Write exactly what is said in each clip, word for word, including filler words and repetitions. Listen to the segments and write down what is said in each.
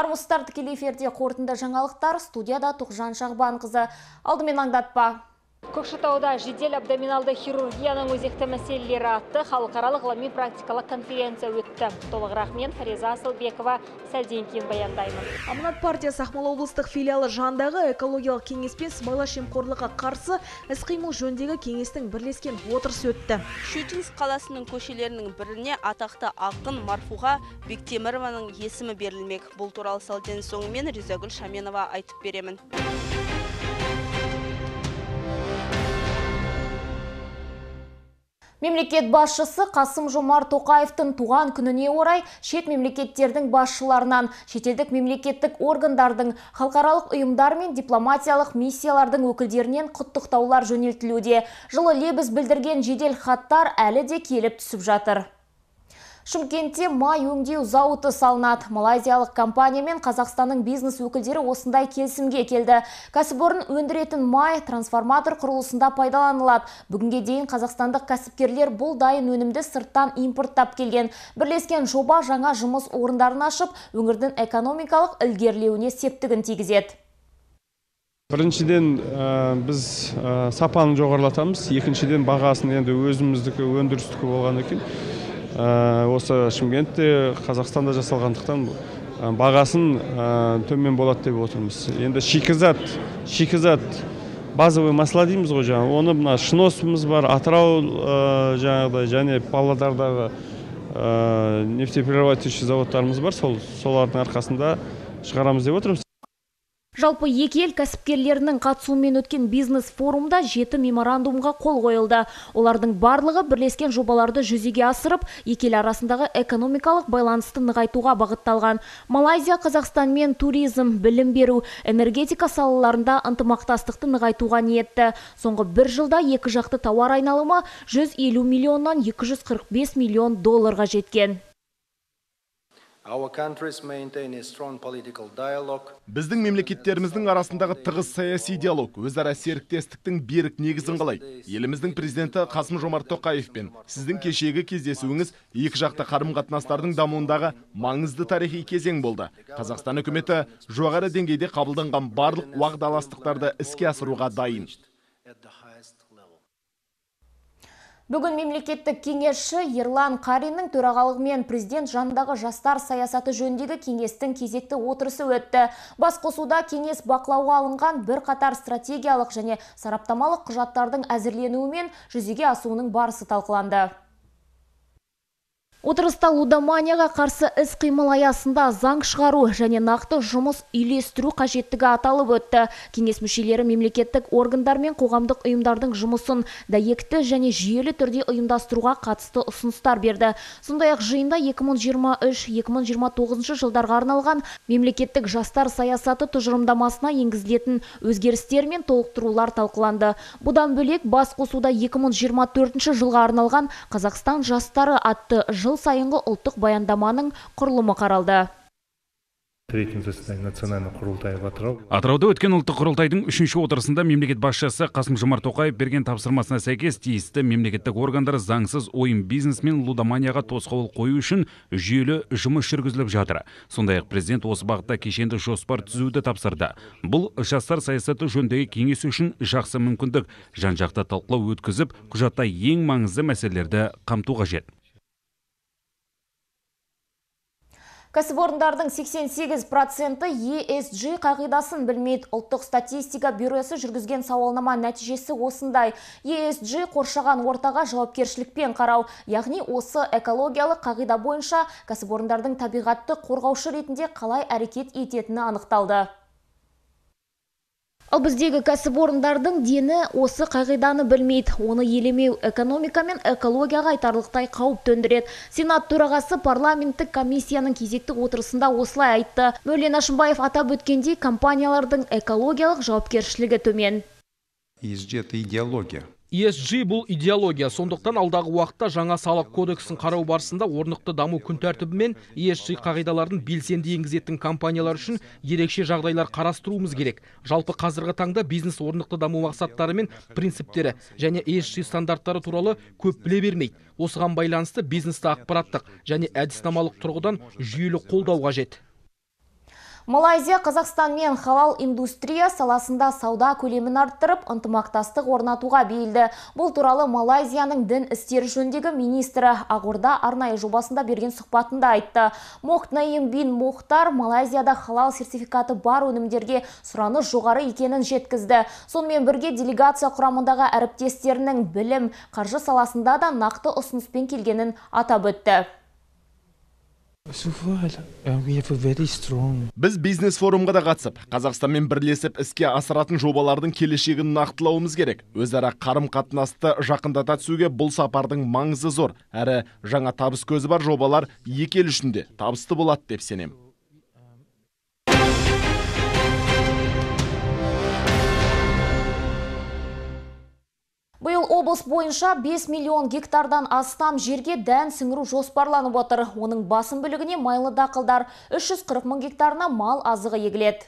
Армысыздар, тікелей эфирде қорытынды жаңалықтар, студияда Тоғжан Шағбанқызы. Алдымен аңдатпа. Көкшетауда жедел абдоминалды хирургияның өзекті мәселелері атты халықаралық ғылыми практикалық конференция өтті. Толығырақ мен Фариза Асылбекова сәлден кейін баяндаймын. Аманат партиясы Ақмола облыстық филиалы жанындағы экологиялық кеңеспен сыбайлас жемқорлыққа қарсы іс-қимыл жөніндегі кеңестің бірлескен отырысы өтті. Щучинск қаласының көшелерінің біріне атақты ақын Марфуға Бектемірованың есімі берілмек. Бұл туралы сәлден соңымен Ризагүл Шаменова айтып беремін. Мемлекет басшысы Қасым-Жомарт Тоқаевтың туған күніне орай шет мемлекеттердің басшыларынан, шетелдік мемлекеттік органдардың, халықаралық ұйымдар мен дипломатиялық миссиялардың өкілдерінен құттықтаулар жөнелтілуде. Жылы лебіз білдірген жедел хаттар әлі де келіп түсіп жатыр. Шымкентте май өңдеу зауыты салынады. Малайзиялық компания мен Қазақстанның бизнес өкілдері осындай келісімге келді. Кәсіпорын өндіретін май трансформатор құрылысында пайдаланылады. Бүгінге дейін қазақстандық кәсіпкерлер бұл дайын өнімді сырттан импорттап келген. Бірлескен жоба жаңа жұмыс орындарын ашып, өңірдің экономикалық ілгерілеуіне септігін тигізеді. Біріншіден біз сапаны жоғарылатамыз, екіншіден бағасын енді өзіміздікі өндірістікі болған екен. Осы Шымкентте Қазақстанда жасалғандықтан бағасын төмен болады деп отырмыз. Енді шикізат, шикізат базовый масла дейміз ғой жаңа. Оны мына Шыносымыз бар, Атырау жаңағыдай және Павлодардағы нефтеперерабатывающий заводтарымыз бар. Солардың арқасында шығарамыз деп отырмыз. Жалпы екі ел кәсіпкерлерінің қатысуымен өткен бизнес форумда жеті меморандумға қол қойылды. Олардың барлығы бірлескен жобаларды жүзеге асырып, екі ел арасындағы экономикалық байланысты нығайтуға бағытталған. Малайзия Қазақстанмен туризм, білім беру, энергетика салаларында ынтымақтастықты нығайтуға ниетті. Соңғы бір жылда екі жақты тауар айналымы жүз елу миллионнан екі жүз қырық бес миллион долларға жеткен. Біздің мемлекеттеріміздің арасындағы тығыз саяси диалог өзара серіктестіктің берік негізін қалайды. Еліміздің президенті Қасым-Жомарт Тоқаевпен сіздің кешегі кездесуіңіз екі жақты қарым-қатынастардың дамуындағы маңызды тарихи кезең болды. Қазақстан үкіметі жоғары деңгейде қабылданған барлық уағдаластықтарды іске асыруға дайын. Бүгін мемлекеттік кеңесші Ерлан Қариннің төрағалығымен президент жанындағы жастар саясаты жөніндегі кеңестің кезекті отырысы өтті. Басқосуда кеңес бақылауға алынған бір қатар стратегиялық және сараптамалық құжаттардың әзірленуі мен жүзеге асуының барысы талқыланды. Отырыста лудоманияға қарсы іс-қимыл аясында заң шығару және нақты жұмыс үйлестіру қажеттігі аталып өтті. Кеңес мүшелері мемлекеттік органдар мен қоғамдық ұйымдардың жұмысын дәйекті және жүйелі түрде ұйымдастыруға қатысты ұсыныстар берді. Сондай-ақ жиында екі мың жиырма үш - екі мың жиырма тоғызыншы жылдарға арналған мемлекеттік жастар саясаты тұжырымдамасына енгізілетін өзгерістер мен толықтырулар талқыланды. Бұдан бөлек басқосуда екі мың жиырма төртінші жылға арналған Қазақстан жастары атты жыл жыл сайынғы ұлттық баяндаманың құрылымы қаралды. Атырауда өткен ұлттық құрылтайдың үшінші отырысында мемлекет басшысы Қасым-Жомарт Тоқаев берген тапсырмасына сәйкес тиісті мемлекеттік органдар заңсыз ойын бизнес мен лудоманияға тосқауыл қою үшін жүйелі жұмыс жүргізіліп жатыр. Сондай-ақ президент осы бағытта кешенді жоспар түзуді тапсырды. Бұл жастар саясаты жөніндегі кеңес үшін жақсы мүмкіндік. Жан-жақты талқылау өткізіп, құжатта ең маңызды мәселелерді қамту қажет. Кәсіпорындардың сексен сегіз проценті и эс джи қағидасын білмейді. Ұлттық статистика бюросы жүргізген сауалнама нәтижесі осындай. и эс джи қоршаған ортаға жауапкершілікпен қарау, яғни осы экологиялық қағида бойынша кәсіпорындардың табиғатты қорғаушы ретінде қалай әрекет ететіні анықталды. Ал біздегі кәсіпорындардың дені осы қағиданы білмейді. Оны елемеу экономика мен экологияға айтарлықтай қауіп төндіреді. Сенат төрағасы парламенттік комиссияның кезекті отырысында осылай айтты. Мәулен Әшімбаев атап өткендей, компаниялардың экологиялық жауапкершілігі төмен. и эс джи – это идеология. и эс джи бұл идеология, сондықтан алдағы уақытта жаңа салық кодексін қарау барысында орнықты даму күн тәртібі мен и эс джи қағидаларын белсенді енгізетін компаниялар үшін ерекше жағдайлар қарастыруымыз керек. Жалпы қазіргі таңда бизнес орнықты даму мақсаттары мен принциптері және и эс джи стандарттары туралы көп біле бермейді. Осыған байланысты бизнесті ақпараттық және әдіснамалық тұрғыдан жүйелі қолдау қажет. Малайзия Қазақстан мен халал индустрия саласында сауда көлемін арттырып, ынтымақтастық орнатуға бейілді. Бұл туралы Малайзияның дін істері жөніндегі министрі Ақорда арнайы жобасында берген сұхбатында айтты. Мохт Наим бин Мохтар Малайзияда халал сертификаты бар өнімдерге сұраныс жоғары екенін жеткізді. Сонымен бірге делегация құрамындағы әріптестерінің білім, қаржы саласында да нақты ұсыныспен келгенін атап өтті. Біз бизнес форумға да қатысып, Қазақстанмен бірлесіп іске асыратын жобалардың келешегін нақтылауымыз керек. Өзара қарым-қатынасты жақындата түсуге бұл сапардың маңызы зор, әрі жаңа табыс көзі бар жобалар екі ел үшін де табысты болады деп сенемін. Биыл облыс бойынша бес миллион гектардан астам жерге дән сіңіру жоспарланып отыр. Оның басым бөлігіне майлы дақылдар, үш жүз қырық мың гектарына мал азығы егіледі.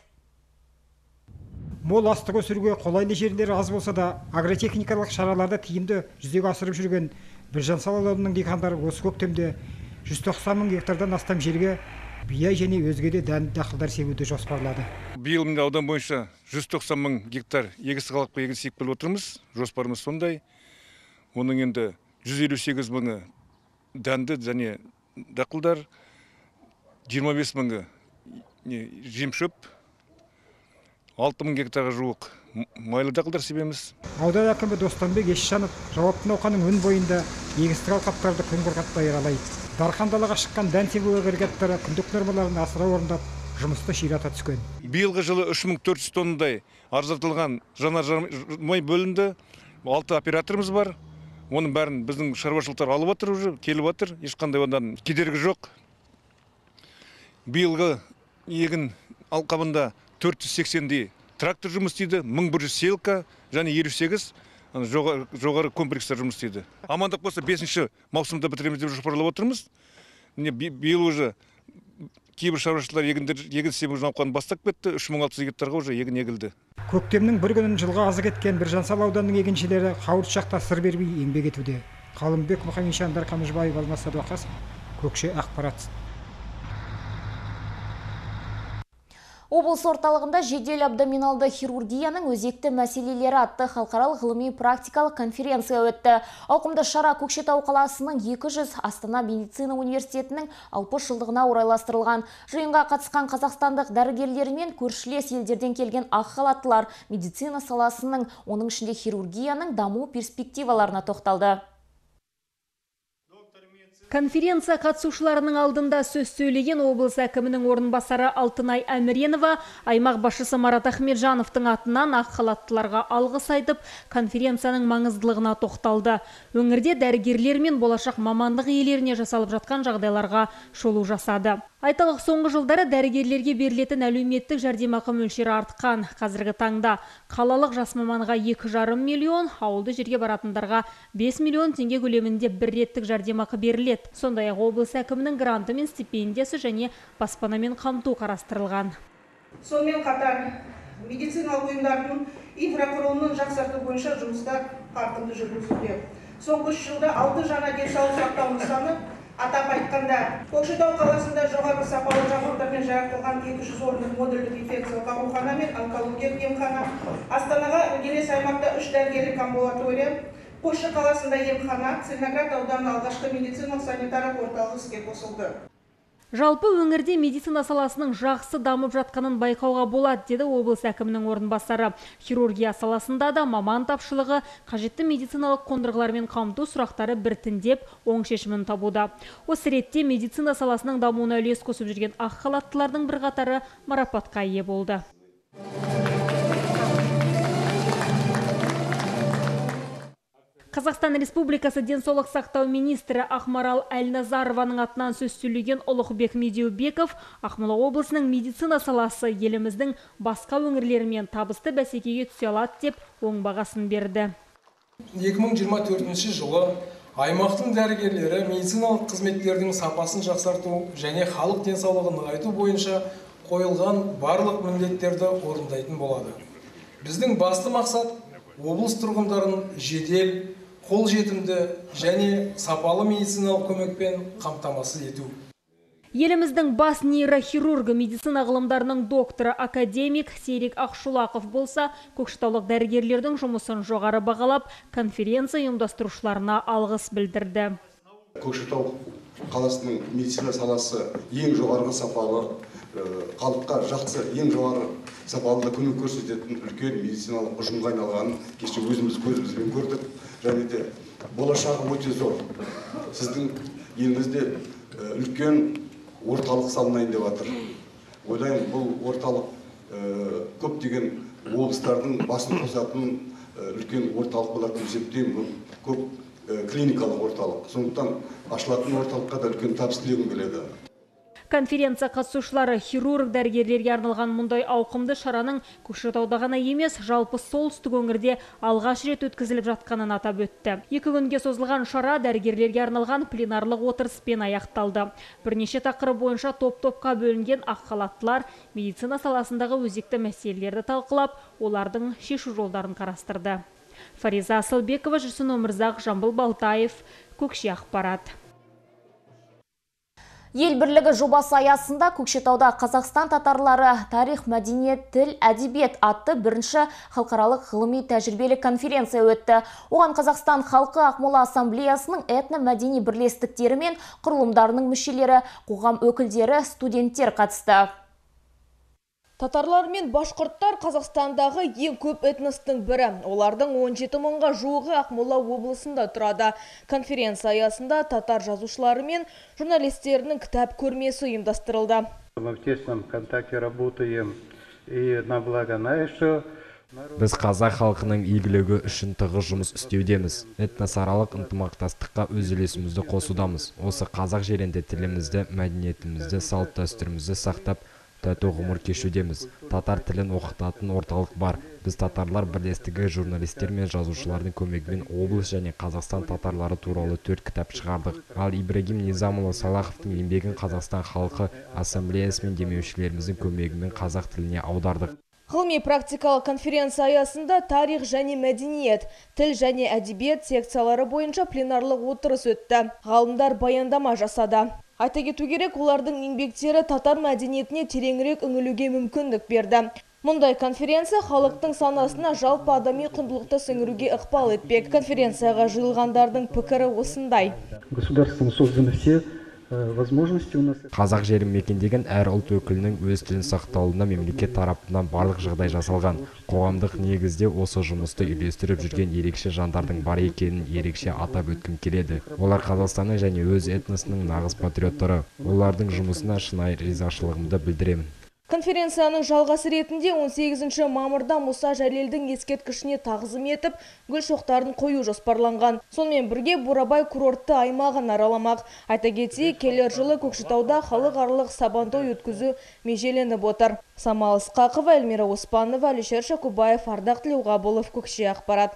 Мол астық өсіруге қолайлы жерлері аз болса да, агротехникалық шараларды тиімді жүзеге асырып жүрген Біржан Сал ауданының диқандары осы көктемде жүз тоқсан мың гектардан астам жерге бия және өзге де дән дақылдар себуді жоспарлады. Биыл мында аудан бойынша жүз тоқсан мың гектар егіс қалақпа егіс егіп келіп отырмыз. Жоспарымыз сондай. Оның енді жүз елу сегіз мыңы дәнді және дақылдар, жиырма бес мыңы жемшөп, алты мың гектарға жуық майлы дақылдар себеміз. Аудан әкімі Достанбек Есжанов жауапты науқанның өн бойында егістік алқаптарды күн құрғатпай аралайды. Дархан далаға шыққан дән себу агрегаттары күндік нормаларын асыра орындап, жұмысты ширата түскен. Биылғы жылы үш мың төрт жүз тоннадай арзартылған жанар-жағармай бөлінді. алты операторымыз бар. Оның бәрін біздің шаруашылықтар алып отыр, уже келіп отыр. Ешқандай одан кедергі жоқ. Биылғы егін алқабында төрт жүз сексендей трактор жұмыс істейді, мың бір жүз селка және елу сегіз жоғары комплекстер жұмыс істейді. Амандық болса бесінші маусымда бітіреміз деп жоспарлап отырмыз. Биыл уже кейбір шаруашылықтар егін себу науқанын бастап кетті, үш мың алты жүз гектарға уже егін егілді. Көктемнің бір күнін жылға азық еткен Біржан Сал ауданының егіншілері қауырт шақта сыр бермей еңбек етуде. Қалымбек Мұхамеджан, Дархан Мұжбаев, Алмас Садуақас, Көкше ақпарат. Облыс орталығында жедел абдоминалды хирургияның өзекті мәселелері атты халықаралық ғылыми практикалық конференция өтті. Ауқымды шара Көкшетау қаласының екі жүз, Астана медицина университетінің алпыс жылдығына орайластырылған. Жиынға қатысқан қазақстандық дәрігерлер мен көршілес елдерден келген ақ халаттылар медицина саласының, оның ішінде хирургияның даму перспективаларына тоқталды. Конференция қатысушыларының алдында сөз сөйлеген облыс әкімінің орынбасары Алтынай Әміренова аймақ басшысы Марат Ахметжановтың атынан ақ халаттыларға алғыс айтып, конференцияның маңыздылығына тоқталды. Өңірде дәрігерлер мен болашақ мамандық иелеріне жасалып жатқан жағдайларға шолу жасады. Айталық, соңғы жылдары дәрігерлерге берілетін әлеуметтік жәрдемақы мөлшері артқан. Қазіргі таңда қалалық жас маманға екі жарым миллион, ауылды жерге баратындарға бес миллион теңге көлемінде бір реттік жәрдемақы беріледі. Сондай-ақ облыс әкімінің гранты мен стипендиясы және баспанамен қамту қарастырылған. Сонымен қатар медициналық ұйымдардың инфрақұрылымын жақсарту бойынша жұмыстар қарқынды жүргізілуде. Соңғы үш жылда алты жаңа денсаулық сақтау нысаны, атап айтқанда Көкшетау қаласында жоғары сапалы жабдықтармен жарақталған екі жүз орындық модульдік инфекциялық аурухана мен онкологиялық емхана, Астанаға іргелес аймақта үш дәрігерлік амбулатория, Қосшы қаласында емхана, Целиноград ауданы алғашқы медициналық санитарлық орталығы іске қосылды. Жалпы өңірде медицина саласының жақсы дамып жатқанын байқауға болады, деді облыс әкімінің орынбасары. Хирургия саласында да маман тапшылығы, қажетті медициналық қондырғылармен қамту сұрақтары біртіндеп оң шешімін табуда. Осы ретте медицина саласының дамуына үлес қосып жүрген ақ халаттылардың бірқатары марапатқа ие болды. Қазақстан Республикасы денсаулық сақтау министрі Ақмарал Әлназарованың атынан сөз сөйлеген Ұлықбек Медеубеков Ақмола облысының медицина саласы еліміздің басқа өңірлерімен табысты бәсекеге түсе алады деп оң бағасын берді. екі мың жиырма төртінші жылы аймақтың дәрігерлері медициналық қызметтердің сапасын жақсарту және халық денсаулығын нығайту бойынша қойылған барлық міндеттерді орындайтын болады. Біздің басты мақсат облыс тұрғындарын жедел, қолжетімді және сапалы медициналық көмекпен қамтамасыз ету. Еліміздің бас нейрохирургы, медицина ғылымдарының докторы, академик Серик Ақшулақов болса, көкшетаулық дәрігерлердің жұмысын жоғары бағалап, конференция ұйымдастырушыларына алғыс білдірді. Көкшетау қаласының медицина саласы ең жоғарғы сапалы, халыққа жақсы, ең жоғары сапалы көмек көрсететін үлкен медициналық ұжымға айналғанын кеше өзіміз көзімізбен көрдік. Және де болашағы өте зор. Сіздің еліңізде үлкен орталық салынайын деп жатыр. Ойлаймын, бұл орталық көптеген облыстардың басын қосатын үлкен орталық болады деп есептеймін. Көп клиникалық орталық. Сондықтан ашылатын орталыққа да үлкен табыс тілегім келеді. Конференция қатысушылары хирург дәрігерлерге арналған мұндай ауқымды шараның Көкшетауда ғана емес, жалпы солтүстік өңірде алғаш рет өткізіліп жатқанын атап өтті. Екі күнге созылған шара дәрігерлерге арналған пленарлық отырыспен аяқталды. Бірнеше тақырып бойынша топ-топқа бөлінген ақ халаттылар медицина саласындағы өзекті мәселелерді талқылап, олардың шешу жолдарын қарастырды. Фариза Асылбекова, Жүрсін Өмірзақ, Жамбыл Балтаев, Көкше ақпарат. Ел бірлігі жобасы аясында Көкшетауда Қазақстан татарлары тарих, мәдениет, тіл, әдебиет атты бірінші халықаралық ғылыми тәжірибелік конференция өтті. Оған Қазақстан халқы Ақмола ассамблеясының этно-мәдени бірлестіктері мен құрылымдарының мүшелері, қоғам өкілдері, студенттер қатысты. Татарлар мен башқұрттар Қазақстандағы ең көп этностың бірі. Олардың он жеті мыңға жуығы Ақмола облысында тұрады. Конференция аясында татар жазушылары мен журналистерінің кітап көрмесі ұйымдастырылды. Мы в тесном контакте работаем и на благо нашего. Біз қазақ халқының игілігі үшін тығыз жұмыс істеудеміз. Этносаралық ынтымақтастыққа өз үлесімізді қосудамыз. Осы қазақ жерінде тілімізді, мәдениетімізді, салт дәстүрімізді сақтап, тату ғұмыр кешудеміз. Татар тілін оқытатын орталық бар. Біз татарлар бірлестігі журналистер мен жазушылардың көмегімен облыс және Қазақстан татарлары туралы төрт кітап шығардық. Ал Ибрагим Низамұлы Салаховтың еңбегін Қазақстан халқы ассамблеясы мен демеушілеріміздің көмегімен қазақ тіліне аудардық. Ғылыми практикалық конференция аясында тарих және мәдениет, тіл және әдебиет секциялары бойынша пленарлық отырыс өтті. Ғалымдар баяндама жасады. Айта кету керек, олардың еңбектері татар мәдениетіне тереңірек үңілуге мүмкіндік берді. Мұндай конференция халықтың санасына жалпы адами құндылықты сіңіруге ықпал етпек. Конференцияға жиылғандардың пікірі осындай. Государством созданы все возможности у нас. Қазақ жерін мекендеген әр ұлт өкілінің өз тілін сақталуына мемлекет тарапынан барлық жағдай жасалған. Қоғамдық негізде осы жұмысты үйлестіріп жүрген ерекше жандардың бар екенін ерекше атап өткім келеді. Олар Қазақстанның және өз этносының нағыз патриоттары. Олардың жұмысына шынайы ризашылығымды білдіремін. Конференцияның жалғасы ретінде он сегізінші мамырда Мұса Жәлелдің ескерткішіне тағзым етіп, гүл шоқтарын қою жоспарланған. Сонымен бірге Бурабай курортты аймағын араламақ. Айта кетейік, келер жылы Көкшетауда халықаралық сабантой өткізу межеленіп отыр. Самал Ысқақова, Эльмира Оспанова, Алишер Шакубаев, Ардақ Тілеуғабылов, Көкше ақпарат.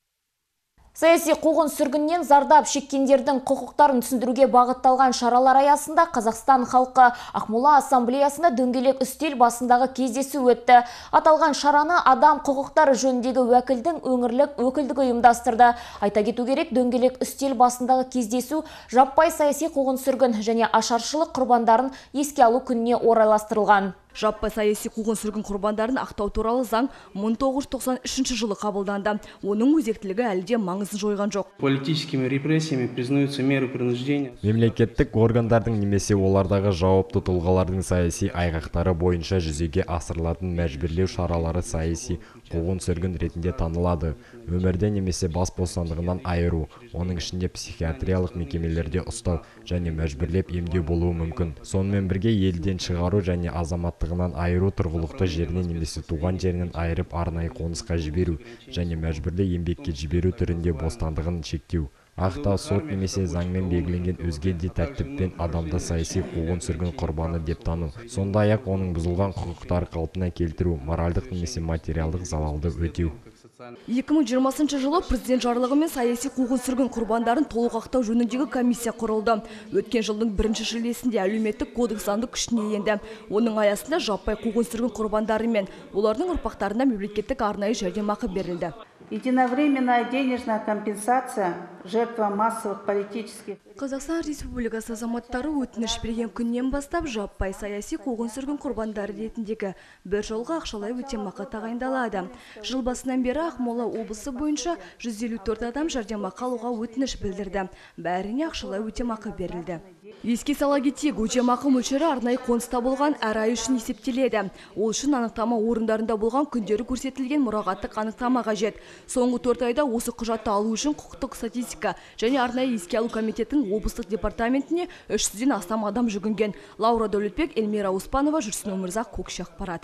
Саяси қуғын сүргіннен зардап шеккендердің құқықтарын түсіндіруге бағытталған шаралар аясында Қазақстан халқы Ақмола ассамблеясында дөңгелек үстел басындағы кездесу өтті. Аталған шараны адам құқықтары жөніндегі уәкілдің өңірлік өкілдігі ұйымдастырды. Айта кету керек, дөңгелек үстел басындағы кездесу жаппай саяси қуғын сүргін және ашаршылық құрбандарын еске алу күніне орайластырылған. Жаппай саяси қуғын сүргін құрбандарын ақтау туралы заң мың тоғыз жүз тоқсан үшінші жылы қабылданды. Оның өзектілігі әлі де маңызын жойған жоқ. Политическими репрессиями признаются меры принуждения. Мемлекеттік органдардың немесе олардағы жауапты тұлғалардың саяси айғақтары бойынша жүзеге асырылатын мәжбүрлеу шаралары саяси қуғын сүргін ретінде танылады. Өмірде немесе бас бостандығынан айыру, оның ішінде психиатриялық мекемелерде ұстау және мәжбүрлеп емдеу болуы мүмкін. Сонымен бірге елден шығару және азаматтығынан айыру, тұрғылықты жерінен немесе туған жерінен айырып арнайы қонысқа жіберу және мәжбүрлі еңбекке жіберу түрінде бостандығын шектеу. Ақтау сот немесе заңмен белгіленген өзге де тәртіппен адамды саяси қуғын сүргін құрбаны деп тану. Сондай-ақ оның бұзылған құқықтар қалпына келтіру, моральдық немесе материалдық залалды өтеу. екі мың жиырмасыншы жылы президент жарлығымен саяси қуғын сүргін құрбандарын толық ақтау жөніндегі комиссия құрылды. Өткен жылдың бірінші шілдесінде әлеуметтік кодекс заңы күшіне енді. Оның аясында жаппай қуғын сүргін құрбандары мен олардың ұрпақтарына мемлекеттік арнайы жәрдемақы берілді. Единовременная денежная компенсация жертва массовых политических. Қазақстан Республикасы азаматтары өтініш берген күннен бастап жаппай саяси қуғын-сүргін құрбандары ретіндегі бір жылға ақшалай өтемақы тағайындалады. Жыл басынан бері Ақмола облысы бойынша жүз елу төрт адам жәрдемақы алуға өтініш білдірді. Бәріне ақшалай өтемақы берілді. Еске сала кетейік, өтемақы мөлшері арнайы қоныста болған әр ай үшін есептеледі. Ол үшін анықтама орындарында болған күндері көрсетілген мұрағаттық анықтама қажет. Соңғы төрт айда осы құжатты алу үшін құқықтық статистика және арнайы еске алу комитетінің облыстық департаментіне үш жүзден астам адам жүгінген. Лаура Дәулетбек, Эльмира Успанова, Жүрсін Өмірзақ, Көкше ақпарат.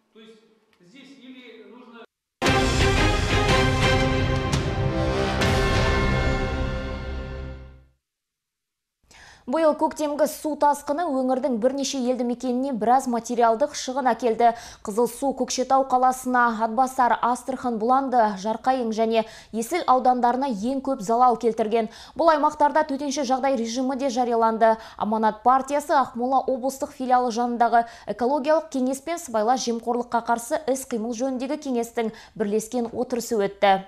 Биыл көктемгі су тасқыны өңірдің бірнеше елді мекеніне біраз материалдық шығын әкелді. Қызылсу Көкшетау қаласына, Атбасар, Астрхан, Бұланды, Жарқайың және Есіл аудандарына ең көп залал келтірген. Бұл аймақтарда төтенше жағдай режимі де жарияланды. Аманат партиясы Ақмола облыстық филиалы жанындағы экологиялық кеңес пен сыбайлас жемқорлыққа қарсы іс-қимыл жөніндегі кеңестің бірлескен отырысы өтті.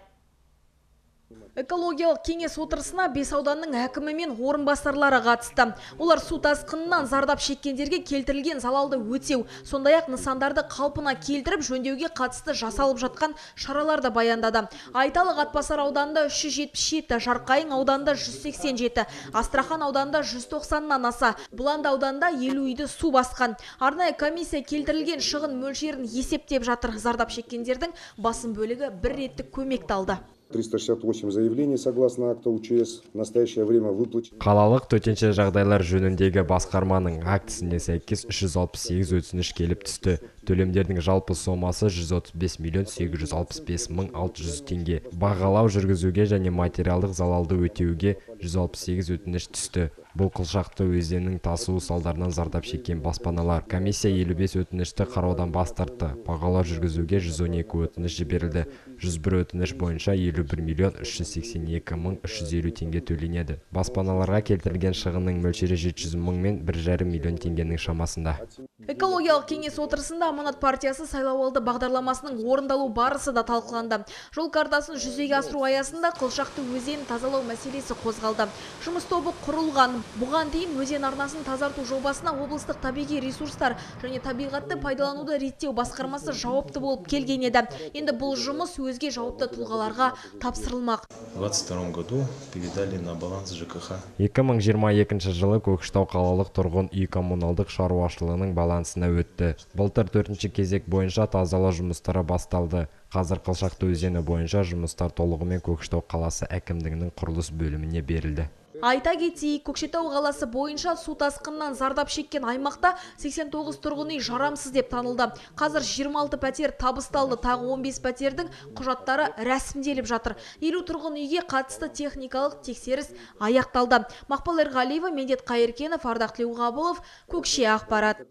Экологиялық кеңес отырысына бес ауданның әкімі мен орынбасарлары қатысты. Олар су тасқынынан зардап шеккендерге келтірілген залалды өтеу, сондай-ақ нысандарды қалпына келтіріп жөндеуге қатысты жасалып жатқан шараларды баяндады. Айталық, Атбасар ауданында үш жүз жетпіс жеті, Жарқайың ауданында жүз сексен жеті, Астрахан ауданында жүз тоқсаннан аса, Бұланды ауданында елу үйді су басқан. Арнайы комиссия келтірілген шығын мөлшерін есептеп жатыр. Зардап шеккендердің басым бөлігі бір реттік көмекті алды. триста шестьдесят восемь заявлений согласно акта УЧС в настоящее время выплачено. Қалалық төтенше жағдайлар жөніндегі басқарманың актісіне сәйкес үш жүз алпыс сегіз өтініш келіп түсті. Төлемдердің жалпы сомасы жүз отыз бес миллион сегіз жүз алпыс бес мың алты жүз теңге. Бағалау жүргізуге және материалдық залалды өтеуге жүз алпыс сегіз өтініш түсті. Бұл Қылшақты өзенінің тасуы салдарынан зардап шеккен баспаналар. Комиссия елу бес өтінішті қараудан бас тартты. Бағалау жүргізуге жүз он екі өтініш жіберілді. жүз бір өтініш бойынша елу бір миллион үш жүз сексен екі мың үш жүз елу теңге төленеді. Баспаналарға келтірілген шығынның мөлшері жеті жүз мың мен бір жарым миллион теңгенің шамасында. Экологиялық кеңес отырысында Аманат партиясы сайлауалды бағдарламасының орындалу барысы да талқыланды. Жол картасын жүзеге асыру аясында Қылшақты өзенін тазалау мәселесі қозғалды. Жұмыс тобы құрылған. Бұған дейін өзен арнасын тазарту жобасына облыстық табиғи ресурстар және табиғатты пайдалануды реттеу басқармасы жауапты болып келген еді. Енді бұл жұмыс өзге жауапты тұлғаларға тапсырылмақ. двадцать втором году передали на баланс ЖКХ. екі мың жиырма екінші жылы Көкшетау қалалық тұрғын үй коммуналдық шаруашылығының балансына өтті. Былтыр төртінші кезек бойынша тазалау жұмыстары басталды. Қазір Қылшақты өзені бойынша жұмыстар толығымен Көкшетау қаласы әкімдігінің құрылыс бөліміне берілді. Айта кетейік, Көкшетау қаласы бойынша су тасқынынан зардап шеккен аймақта сексен тоғыз тұрғын үй жарамсыз деп танылды. Қазір жиырма алты пәтер табысталды, тағы он бес пәтердің құжаттары рәсімделіп жатыр. елу тұрғын үйге қатысты техникалық тексеріс аяқталды. Мақпал Ерғалиева, Медет Қайыркенов, Ардақ Тілеуғабылов, Көкше ақпарат.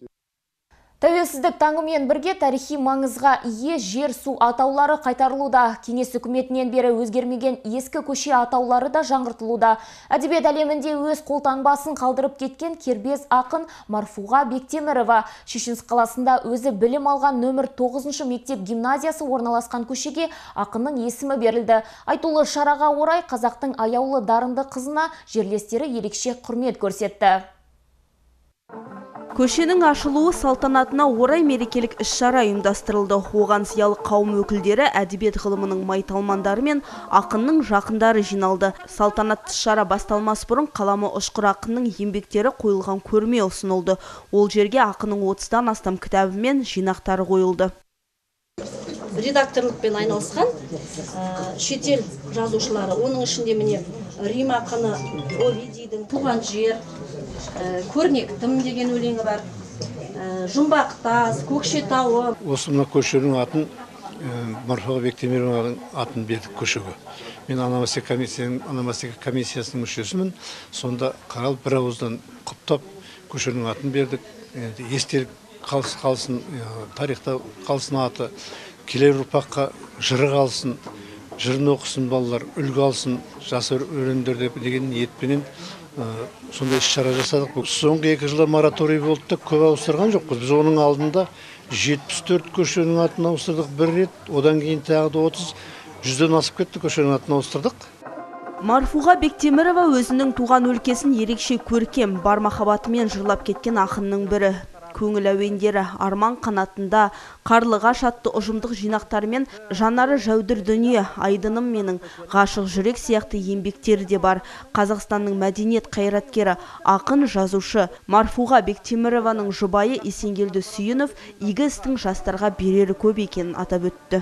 Тәуелсіздік таңымен бірге тарихи маңызға ие жер су атаулары қайтарылуда. Кеңес үкіметінен бері өзгермеген ескі көше атаулары да жаңғыртылуда. Әдебиет әлемінде өз қолтаңбасын қалдырып кеткен кербез ақын Марфуға Бектемірова Щучинск қаласында өзі білім алған нөмір тоғызыншы мектеп гимназиясы орналасқан көшеге ақынның есімі берілді. Айтулы шараға орай қазақтың аяулы дарынды қызына жерлестері ерекше құрмет көрсетті. Көшенің ашылуы салтанатына орай мерекелік іс-шара ұйымдастырылды. Оған зиялы қауым өкілдері, әдебиет ғылымының майталмандары мен ақынның жақындары жиналды. Салтанатты шара басталмас бұрын қаламы ұшқыр ақынның еңбектері қойылған көрме ұсынылды. Ол жерге ақынның отыздан астам кітабы мен жинақтары қойылды. Редакторлықпен айналысқан шетел жазушылары, оның ішінде міне Рим ақыны Овидийдің «Туған жер», «Көрнектім» деген өлеңі бар, «Жұмбақ тас», «Көкшетауы». Осы мына көшенің атын Марфуға Бектемірованың атын бердік көшеге. Мен ономастика комиссиясының мүшесімін. Сонда қаралып бір ауыздан құптап көшенің атын бердік. Естелік қалсын, тарихта қалсын аты, келер ұрпаққа жыры қалсын, жырын оқысын балалар, үлгі алсын, жас өрендер деген ниетпенен сондай іс-шара жасадық. Соңғы екі жылда мораторий болды да көп ауыстырған жоқпыз. Біз оның алдында жетпіс төрт көшенің атын ауыстырдық бір рет, одан кейін тағы да отыз, жүзден асып кетті көшенің атын ауыстырдық. Марфуға Бектемірова өзінің туған өлкесін ерекше көркем, бар махаббатымен жырлап кеткен ақынның бірі. Көңіл әуендері, арман қанатында, қарлығаш атты ұжымдық жинақтарымен жанары жәудір дүние, айдыным менің, ғашық жүрек сияқты еңбектері де бар. Қазақстанның мәдениет қайраткері, ақын жазушы Марфуға Бектемірованың жұбайы Есенгелді Сүйінов игі істің жастарға берері көп екенін атап өтті.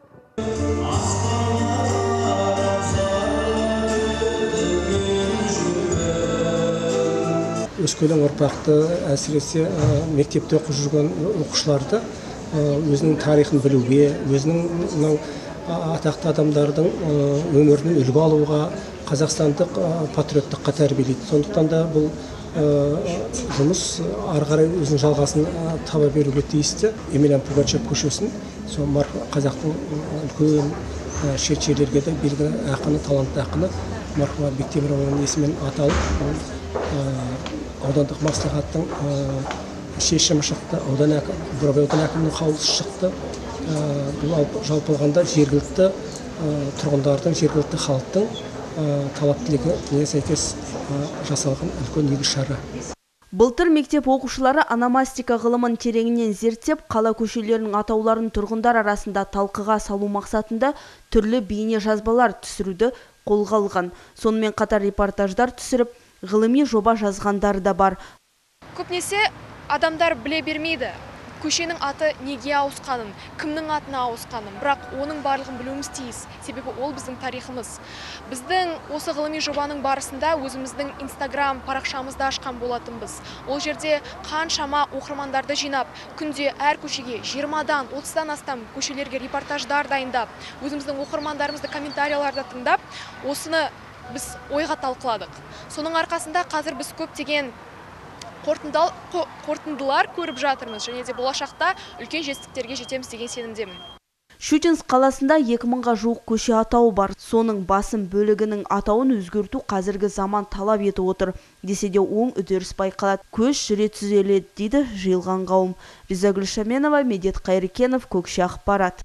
Өскелең ұрпақты, әсіресе мектепте оқып жүрген оқушыларды өзінің тарихын білуге, өзінің атақты адамдардың өмірінен үлгі алуға, қазақстандық патриоттыққа тәрбиелейді. Сондықтан да бұл жұмыс ары қарай өзінің жалғасын таба беруге тиісті. Емельян Пугачев көшесін, сол қазақтың үлкен шет-жерлерге де белгілі ақыны, талантты ақыны Марфуға Бектемірованың есімімен аталып, аудандық маслихаттың шешімі шықты, аудан әкімінің қаулысы шықты. Бұл жалпы алғанда жергілікті тұрғындардың, жергілікті халықтың талап тілегіне сәйкес жасалған үлкен игі шара. Былтыр мектеп оқушылары ономастика ғылымын тереңінен зерттеп, қала көшелерінің атауларын тұрғындар арасында талқыға салу мақсатында түрлі бейне жазбалар түсіруді қолға алған. Сонымен қатар репортаждар түсіріп, ғылыми жоба жазғандар да бар. Көпнесе адамдар біле бермейді. Көшенің аты неге ауысқанын, кімнің атына ауысқанын, бірақ оның барлығын білуіміз тиіс. Себебі ол біздің тарихымыз. Біздің осы ғылыми жобаның барысында өзіміздің Инстаграм парақшамызды ашқан болатынбыз. Ол жерде қаншама оқырмандарды жинап, күнде әр көшеге жиырмадан отыздан астам көшелерге репортаждар дайындап, өзіміздің оқырмандарымызды комментарияларда тыңдап, осыны біз ойға талқыладық. Соның арқасында қазір біз көптеген қорытындылар көріп жатырмыз, және де болашақта үлкен жетістіктерге жетеміз деген сенімдемін. Щучинск қаласында екі мыңға жуық көше атауы бар. Соның басым бөлігінің атауын өзгерту қазіргі заман талап етіп отыр. Десе де оң үдеріс байқалады. Көш жүре түзеледі дейді жиылған қауым. Ризагүл Шаменова, Медет Қайрекенов, Көкше ақпарат.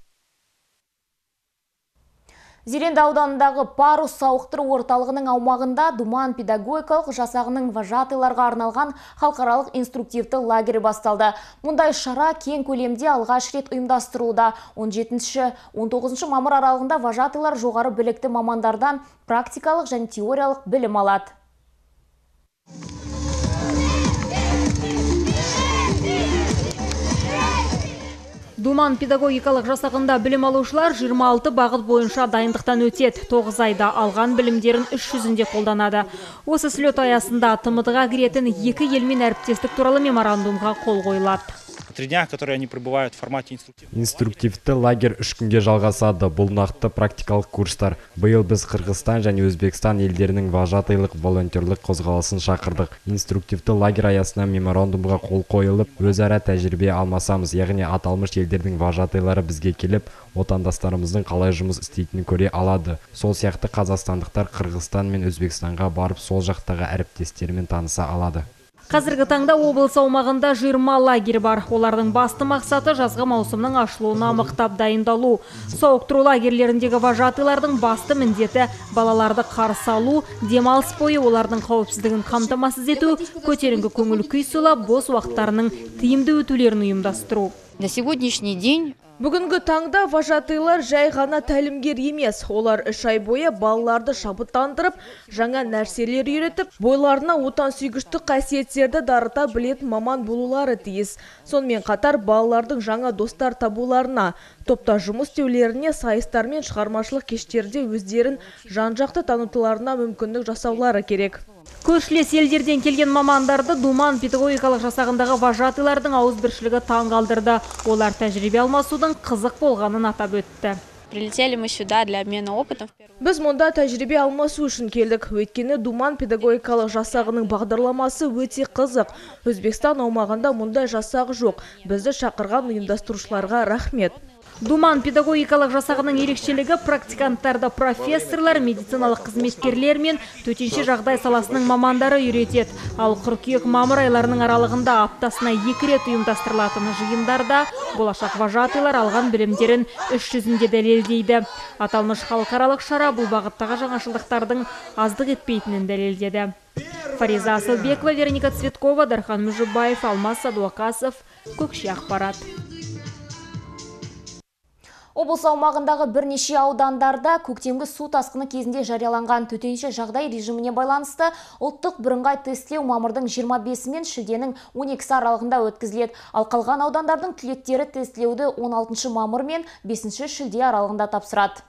Зеренді ауданындағы Парус сауықтыру орталығының аумағында Думан педагогикалық жасағының вожатыйларға арналған халықаралық инструктивті лагері басталды. Мұндай шара кең көлемде алғаш рет ұйымдастырылуда. он жетінші он тоғызыншы мамыр аралығында вожатыйлар жоғары білікті мамандардан практикалық және теориялық білім алады. Думан педагогикалық жасағында білім алушылар жиырма алты бағыт бойынша дайындықтан өтеді. тоғыз айда алған білімдерін іс жүзінде қолданады. Осы слет аясында Т М Д-ға кіретін екі елмен әріптестік туралы меморандумға қол қойылады. Три дня, которые они пребывают в формате инструктив. Инструктивті лагерь үш күнге жалғасады. Бұл нақты практикалық курстар. Биыл біз Қырғызстан және Өзбекстан елдерінің вожатыйлық волонтерлік қозғалысын шақырдық. Инструктивті лагерь аясына меморандумға қол қойылып, өзара тәжірибе алмасамыз, яғни аталмыш елдердің вожатыйлары бізге келіп, отандастарымыздың қалай жұмыс істейтінін көре алады. Сол сияқты қазақстандықтар Қырғызстан мен Өзбекстанға барып, сол жақтағы әріптестерімен таныса алады. Қазіргі таңда облыс аумағында жиырма лагерь бар. Олардың басты мақсаты жазғы маусымның ашылуына мықтап дайындалу. Сауықтыру лагерлеріндегі вожатыйлардың басты міндеті балаларды қарсы алу, демалыс бойы олардың қауіпсіздігін қамтамасыз ету, көтеріңкі көңіл күй сыйлап, бос уақыттарының тиімді өтулерін ұйымдастыру. На сегодняшний день Бүгінгі таңда вожатыйлар жай ғана тәлімгер емес. Олар үш ай бойы балаларды шабыттандырып, жаңа нәрселер үйретіп, бойларына отансүйгіштік қасиеттерді дарыта білетін маман болулары тиіс. Сонымен қатар балалардың жаңа достар табуларына, топта жұмыс істеулеріне, сайыстар мен шығармашылық кештерде өздерін жан-жақты танытуларына мүмкіндік жасаулары керек. Көршілес елдерден келген мамандарды Думан педагогикалық жасағындағы вожатыйлардың ауызбіршілігі таң қалдырды. Олар тәжірибе алмасудың қызық болғанын атап өтті. Прилетели мы сюда для обмена опытом. Біз мұнда тәжірибе алмасу үшін келдік. Өйткені Думан педагогикалық жасағының бағдарламасы өте қызық. Өзбекстан аумағында мұндай жасағы жоқ. Бізді шақырған ұйымдастырушыларға рахмет. Думан педагогикалық жасағының ерекшелігі практиканттарды профессорлар, медициналық қызметкерлер мен төтенше жағдай саласының мамандары үйретеді. Ал қыркүйек-мамыр айларының аралығында аптасына екі рет ұйымдастырылатын жиындарда болашақ вожатыйлар алған білімдерін іс жүзінде дәлелдейді. Аталмыш халықаралық шара бұл бағыттағы жаңашылдықтардың аздық етпейтінін дәлелдеді. Фариза Асылбекова, Вероника Цветкова, Дархан Мүжібаев, Алмас Садуақасов, Көкше ақпарат. Облыс аумағындағы бірнеше аудандарда көктемгі су тасқыны кезінде жарияланған төтенше жағдай режиміне байланысты ұлттық бірыңғай тестілеу мамырдың жиырма бесі мен шілденің он екісі аралығында өткізіледі. Ал қалған аудандардың түлектері тестілеуді он алтыншы мамыр мен бесінші шілде аралығында тапсырады.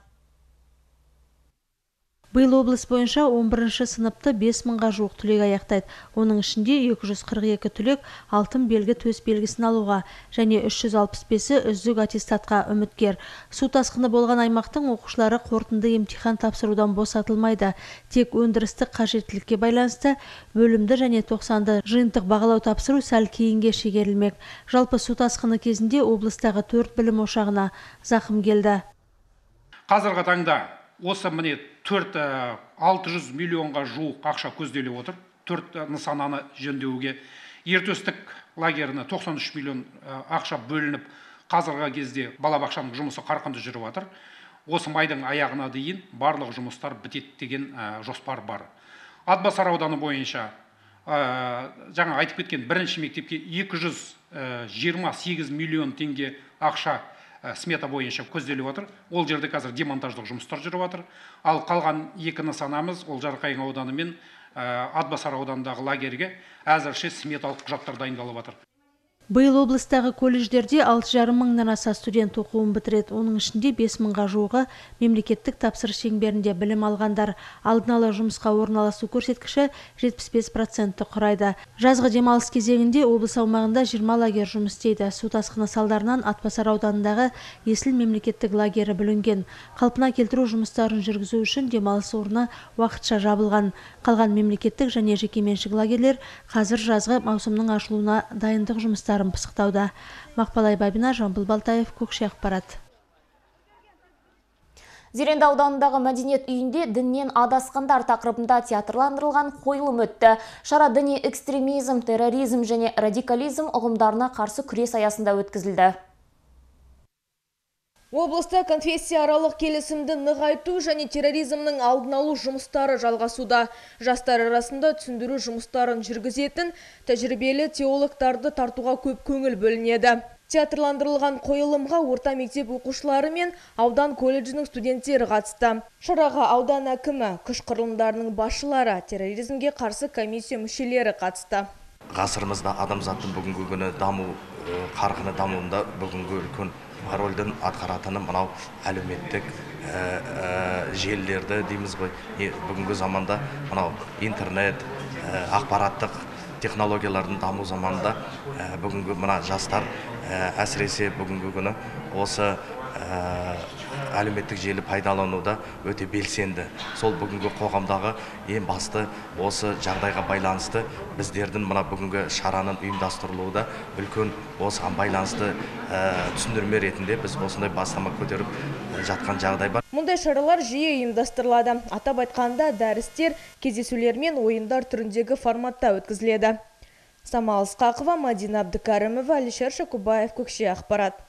Биыл облыс бойынша он бірінші сыныпты бес мыңға жуық түлек аяқтайды. Оның ішінде екі жүз қырық екі түлек алтын белгі төс белгісін алуға және үш жүз алпыс бесі үздік аттестатқа үміткер. Су тасқыны болған аймақтың оқушылары қорытынды емтихан тапсырудан босатылмайды. Тек өндірістік қажеттілікке байланысты бөлімді және тоқсанды жиынтық бағалау тапсыру сәл кейінге шегерілмек. Жалпы су тасқыны кезінде облыстағы төрт білім ошағына зақым келді. Қазіргі таңда осы міне төрт алты жүз миллионға жуық ақша көзделіп отыр. Төрт нысананы жөндеуге. Ертөстік лагеріне тоқсан үш миллион ақша бөлініп, қазіргі кезде балабақшаның жұмысы қарқынды жүріп жатыр. Осы майдың аяғына дейін барлық жұмыстар бітеді деген жоспар бар. Атбасар ауданы бойынша жаңа айтып кеткен бірінші мектепке екі жүз жиырма сегіз миллион теңге ақша смета бойынша көзделіп отыр. Ол жерде қазір демонтаждық жұмыстар жүріп отыр. Ал қалған екі нысанамыз, ол Жарқайың ауданы мен Атбасар ауданындағы лагерге әзірше сметалық құжаттар дайындалып отыр. Биыл облыстағы колледждерде алты жарым мыңнан аса студент оқуын бітіреді. Оның ішінде бес мыңға жуығы мемлекеттік тапсырыс шеңберінде білім алғандар. Алдын ала жұмысқа орналасу көрсеткіші жетпіс бес процентті құрайды. Жазғы демалыс кезеңінде облыс аумағында жиырма лагер жұмыс істейді. Су тасқыны салдарынан Атбасар ауданындағы Есіл мемлекеттік лагері бүлінген. Қалпына келтіру жұмыстарын жүргізу үшін демалыс орны уақытша жабылған. Қалған мемлекеттік және жекеменшік лагерлер қазір жазғы маусымның ашылуына дайындық жұмыстары пысықтауда. Мақпалай Бабина, Жамбыл Балтаев, Көкше ақпарат. Зеренді ауданындағы мәдениет үйінде діннен адасқандар тақырыбында театрландырылған қойылым өтті. Шара діни экстремизм, терроризм және радикализм ұғымдарына қарсы күрес аясында өткізілді. Облыста конфессияаралық келісімді нығайту және терроризмнің алдын алу жұмыстары жалғасуда. Жастар арасында түсіндіру жұмыстарын жүргізетін тәжірибелі теологтарды тартуға көп көңіл бөлінеді. Театрландырылған қойылымға орта мектеп оқушылары мен аудан колледжінің студенттері қатысты. Шараға аудан әкімі, күш құрылымдарының басшылары, терроризмге қарсы комиссия мүшелері қатысты. Ғасырымызда адамзаттың бүгінгі күні даму қарқыны дамуында бүгінгі үлкен рөлдің атқаратыны мынау әлеуметтік желілерді дейміз ғой. Бүгінгі заманда мынау интернет, ақпараттық технологиялардың даму заманында бүгінгі мына жастар әсіресе бүгінгі күні осы әлеуметтік желі пайдалануда өте белсенді. Сол бүгінгі қоғамдағы ең басты осы жағдайға байланысты біздердің мына бүгінгі шараның ұйымдастырылуында үлкен осыған байланысты түсіндірме ретінде біз осындай бастама көтеріп жатқан жағдай бар. Мұндай шаралар жиі ұйымдастырылады. Атап айтқанда дәрістер, кездесулер мен ойындар түріндегі форматта өткізіледі. Самал Ысқақова, Мадина Абдыкарымова, Алишер Шакубаев, Көкше ақпарат.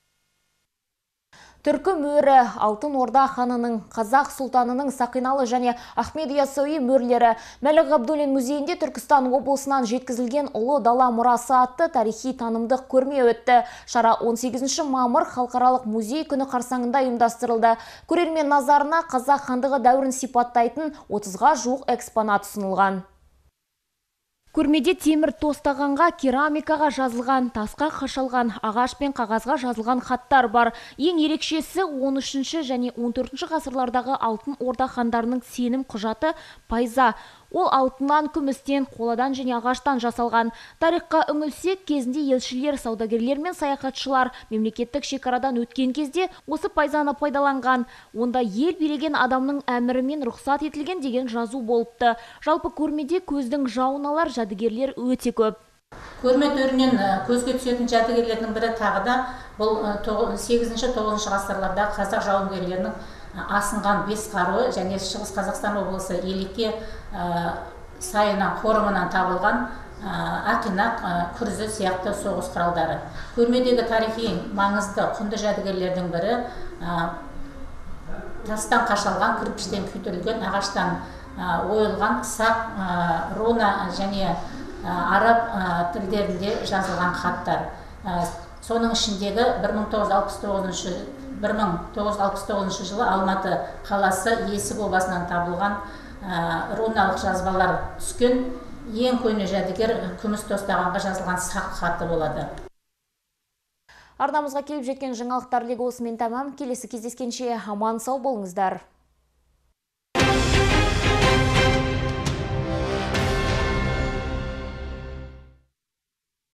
Түркі мөрі Алтын Орда ханының, Қазақ сұлтанының Сақиналы және Ахмед Яссауи мөрлері Мәлік Ғабдуллин музейінде Түркістан облысынан жеткізілген ұлы дала мұрасы атты тарихи танымдық көрме өтті. Шара он сегізінші мамыр халықаралық музей күні қарсаңында ұйымдастырылды. Көрермен назарына Қазақ хандығы дәуірін сипаттайтын отызға жуық экспонат ұсынылған. Көрмеде темір тостағанға, керамикаға жазылған, тасқа қашалған, ағаш пен қағазға жазылған хаттар бар. Ең ерекшесі он үшінші және он төртінші ғасырлардағы Алтын Орда хандарының сенім құжаты пайза. Ол алтыннан, күмістен, қоладан және ағаштан жасалған. Тарихқа үңілсек, кезінде елшілер, саудагерлер мен саяхатшылар мемлекеттік шекарадан өткен кезде осы пайзаны пайдаланған. Онда ел билеген адамның әмірімен рұқсат етілген деген жазу болыпты. Жалпы көрмеде көздің жауын алар жәдігерлер өте көп. Көрме төрінен көзге түсетін жәдігерлердің бірі тағы да бұл сегізінші тоғызыншы ғасырларда қазақ жауынгерлерінің асынған бес қаруы және Шығыс Қазақстан облысы Елеке сайынан қорымынан табылған ақинақ, күрзі сияқты соғыс құралдары. Көрмедегі тарихи маңызды құнды жәдігерлердің бірі тастан қашалған, кірпіштен күйдірілген, ағаштан ойылған сақ, руна және араб тілдерінде жазылған хаттар. Соның ішіндегі бір мың тоғыз жүз алпыс тоғызыншы жылы Алматы қаласы Есік обасынан табылған руналық жазбалар түскен ең көне жәдігер күміс тостағанға жазылған сақ хаты болады. Арнамызға келіп жеткен жаңалықтар легі осымен тамам. Келесі кездескенше аман сау болыңыздар.